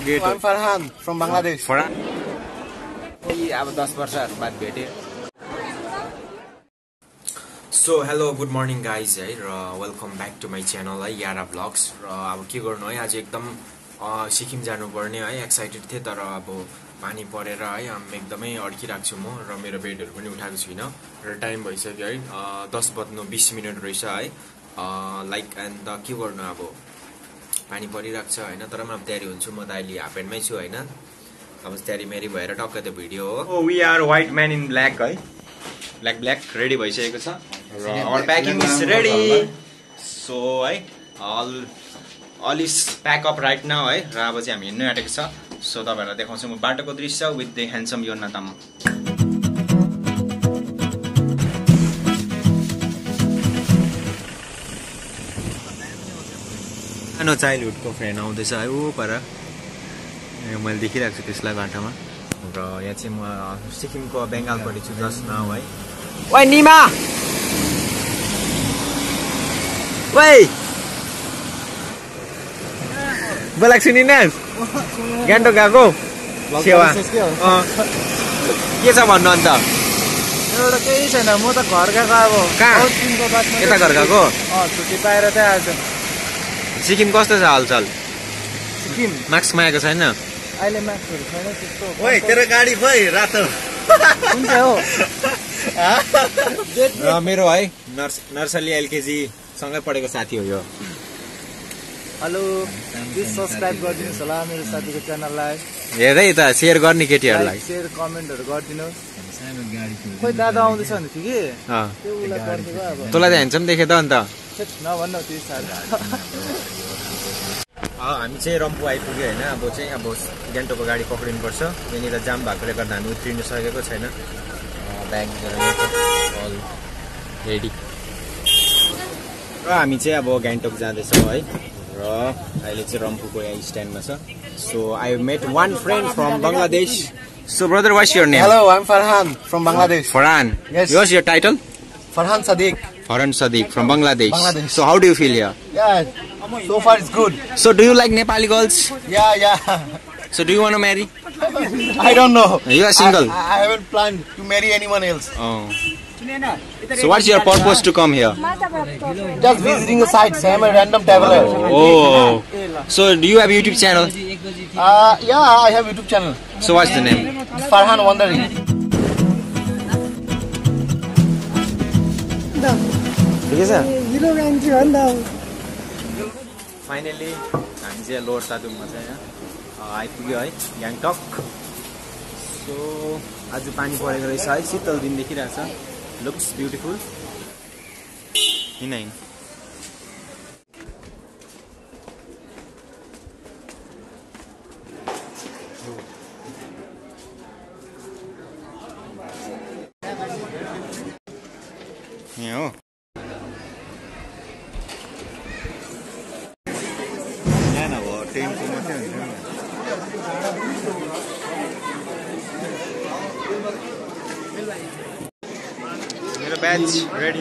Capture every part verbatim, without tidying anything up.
great. I'm Farhan from Bangladesh. Farhan. अब दस वर्षहरु बाद भेटे. So hello, good morning guys है र welcome back to my channel है यारा vlogs र अब के गर्नु है आज एकदम सिक्किम जानु पर्ने है एक्साइटेड थिए तर अब पानी परेर है हम एकदमै अड्किराख्छु छु म र मेरो बेडहरु पनि उठाएको छैन र टाइम भइसक्यो है दस बज्नु बीस मिनेट रहेछ है लाइक एन्ड के गर्नु अब पानी परिराख्छ हैन तर म तयारी हुन्छु म त अहिले हाफ प्यान्टमै छु हैन अब तयारी मेरी भएर टक्क त भिडियो हो we are white man in black है ब्ल्याक ब्ल्याक रेडी भइसकेको छ र our packing is ready so है all all is pack up right now है र अब चाहिँ हामी हिँड्नु आँटेको छ सो तपाईहरुलाई देखाउँछु म बाटोको दृश्य विथ द ह्यान्डसम योना तामाङ सानो चाइल्डहुडको फ्रेन्ड आउँदैछ है ऊ पर मैले देखिरहेको छु त्यसलाई बाटोमा र यहाँ चाहिँ म सिक्किमको बेङ्गालपट्टि छु जस्ट नाउ है ओइ निमा ओइ बोलाक छु नि नास गान्तोक गएको सेवा के छ भन्नु अन्त एउटा केही छैन म त घर गएको अब कहाँ यता घर गएको छुट्टी पाएर चाहिँ आज सिक्किम कस्तो छ हालचाल सिक्किम मार्क्स मागेको छैन अहिले मार्क्सहरु छैन त्यस्तो ओइ तेरो गाडी खोइ रातो कुन चाहिँ हो र मेरो है नर्सरी एलकेजी सँगै पढेको साथी हो यो हेलो प्लिज सब्स्क्राइब गरिदिनुस् होला मेरो साथीको च्यानललाई हेरै त शेयर गर्ने केटीहरुलाई शेयर कमेन्टहरु गरिदिनुस् खोइ दादा आउँदैछ नि कि अ त्यो उलाई गर्दिएको अब तँलाई त ह्यान्डसम देखे त अन्त नभन्नु त्यो साथी हामी चाहिँ रम्फू आइपुग्यो हैन अब चाहिँ अब गान्तोकको गाडी पक्रिनु पर्छ यहाँनिर जाम भएकोले गर्दा हामी उत्रिनु सकेको छैन ब्याग अल रेडी र हामी चाहिँ अब गान्तोक जाँदैछौँ है र अहिले चाहिँ रम्फूको यहाँ स्ट्यान्डमा छ so I met one friend from Bangladesh so brother what's your name hello I am Farhan from Bangladesh Farhan Yes. What's your title Farhan Sadiq Farhan Sadiq from Bangladesh. Bangladesh. So how do you feel here? Yeah, so far it's good. So do you like Nepali girls? Yeah, yeah. So do you want to marry? I don't know. You are single? I, I haven't planned to marry anyone else. Oh. So what's your purpose to come here? Just visiting the sites. I am a random traveler. Oh. So do you have a YouTube channel? Uh, yeah, I have a YouTube channel. So what's the name? Farhan Wandering. ठिकै छ Zero entry भन्दा finally हामी चाहिँ lower तादुङमा चाहिँ यहाँ आइपुग्यो है ग्याङटक so आज पानी परेको रहेछ है शीतल दिन देखिरहेछ लुक्स ब्युटिफुल हिँड यहाँ हो मेरो batch ready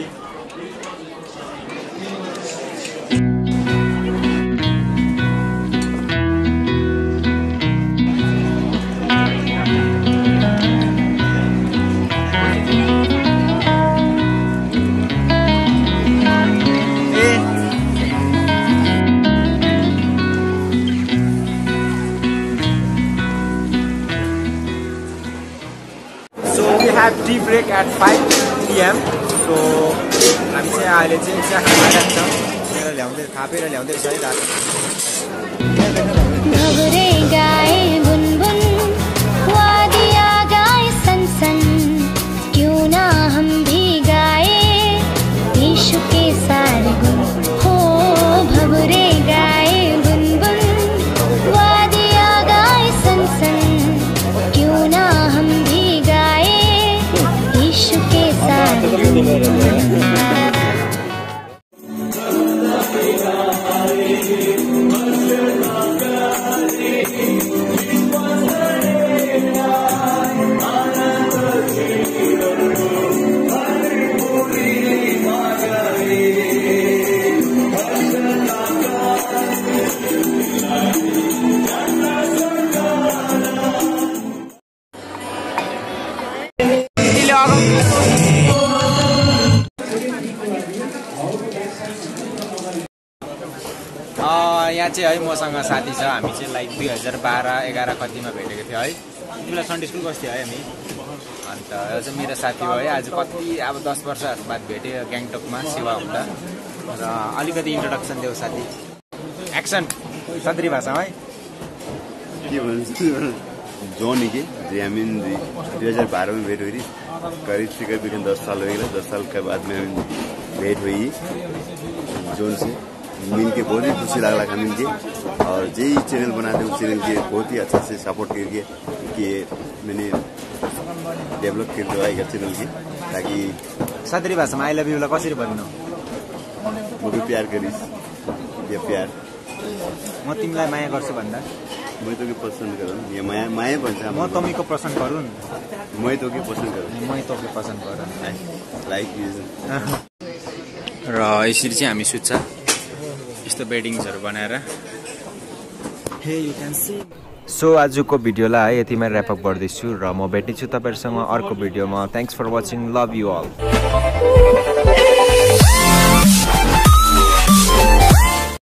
have tea break at five P M So हामी चाहिँ अहिले चाहिँ चिया खान आइरहेको छ मेरो ल्याउँदै थापेर ल्याउँदैछ है दादा भवरे गाए बुनबुन वादिया गाए सनसन क्यों ना हम भी गाए यीशु के सारे गुण हो भवरे गाए बुनबुन वादिया गाए सनसन क्यों ना हम भी गाए यीशु के सारे गुण यहाँ चाहिँ है मसँग साथी छ हामी चाहिँ लाइक दुई हजार बाह्र एघार कतिमा भेटेको थियो है तिमीलाई सन्डे स्कुल बस्थ्यो है हामी अन्त यो चाहिँ मेरो साथी हो है आज कति अब दस वर्षहरू बाद भेट्यो ग्याङटकमा सेवा हुँदा र अलिकति इन्ट्रोडक्सन देऊ साथी एक्सन सदरी भाषामा है के भन्छ जोनी के जे हामी दुई हजार बारह में भेट हुई करीब से करीब दस साल हो गया दस साल के बाद में हम भेट हुई जोन से मिल के बहुत ही खुशी लगा लगा मिल के और यही चैनल बनाते उस चैनल के बहुत ही अच्छा से सपोर्ट करके कि मैंने डेभलप कर दो आएगा चैनल की ताकि सदरी भाषामा आई लभ यूलाई कसरी भन्नु म भी प्यार करिस ये प्यार म तिमीलाई माया गर्छु भन्दा मैं तो के पसंद करूँ ये माया माया भन्छ म तमीको पसन्द गरूँ मैं तो के पसंद करूँ मैं तो के पसन्द गरूँ लाइक र यसरी चाहिँ हामी सुत्छ यस्तो बेडिङ्सहरू बनाएर हे यु क्यान सी सो आजको भिडियोलाई है यतिमै ऱ्यापअप गर्दैछु र म भेट्नेछु तपाईँहरूसँग अर्को भिडियोमा thanks for watching love you all